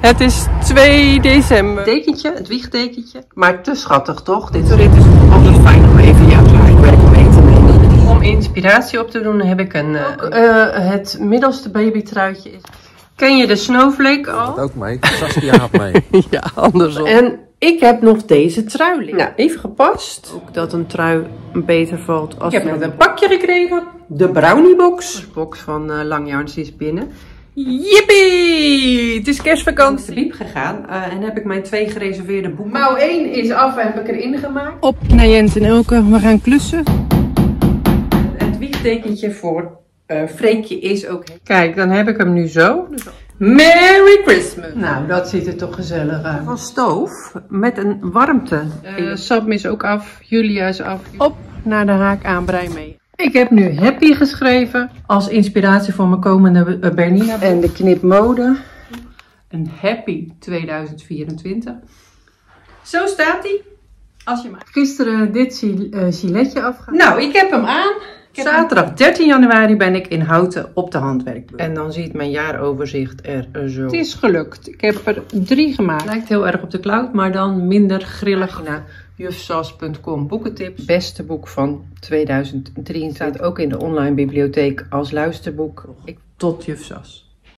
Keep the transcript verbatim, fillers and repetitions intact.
Het is twee december. Dekentje, het wiegdekentje. Maar te schattig toch? Dit is altijd fijn om even ja, werk mee te nemen. Om inspiratie op te doen heb ik een, ook, uh, het middelste babytruitje. Ken je de Snowflake al? Dat ook mee. Saskia had mee. Ja, andersom. En ik heb nog deze trui liggen. Nou, even gepast. Ook dat een trui beter valt als... Ik heb net een pakje gekregen. De Brownie Box. De box van uh, Langjans is binnen. Jippie! Het is kerstvakantie. Ik ben diep gegaan uh, en heb ik mijn twee gereserveerde boeken. Mouw één is af en heb ik erin gemaakt. Op naar Jens en Elke, we gaan klussen. Het wiegtekentje voor uh, Freekje is ook... Kijk, dan heb ik hem nu zo. Merry Christmas! Nou, dat ziet er toch gezellig uit. Van stoof met een warmte. Uh, Sam is ook af, Julia is af. Op naar de haak aanbrei mee. Ik heb nu Happy geschreven als inspiratie voor mijn komende uh, Bernina. En de knipmode. Een Happy tweeduizend vierentwintig. Zo staat hij. Als je maar... Gisteren dit uh, giletje afgehaald. Nou, ik heb hem aan. Zaterdag dertien januari ben ik in Houten op de handwerkbeurs. En dan ziet mijn jaaroverzicht er zo. Het is gelukt. Ik heb er drie gemaakt. Lijkt heel erg op de cloud, maar dan minder grillig. Naar jufsas punt com boekentips. Beste boek van tweeduizend drieëntwintig. Staat ook in de online bibliotheek als luisterboek. Ik tot Juf Sas.